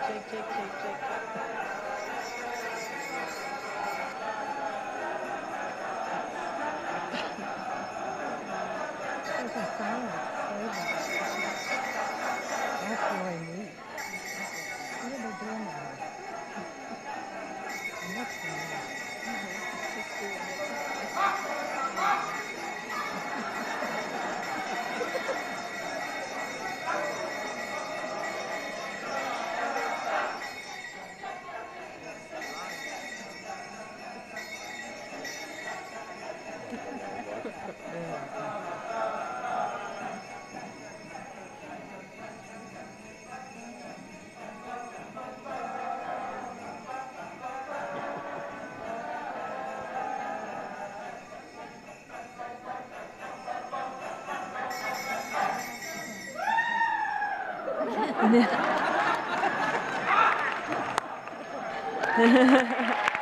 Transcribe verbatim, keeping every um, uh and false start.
shake, shake, shake, shake, shake. There's a silent sleigh ride. That's really neat. What are they doing there? It looks familiar. Uh-huh. She's doing it. You're welcome. Yeah.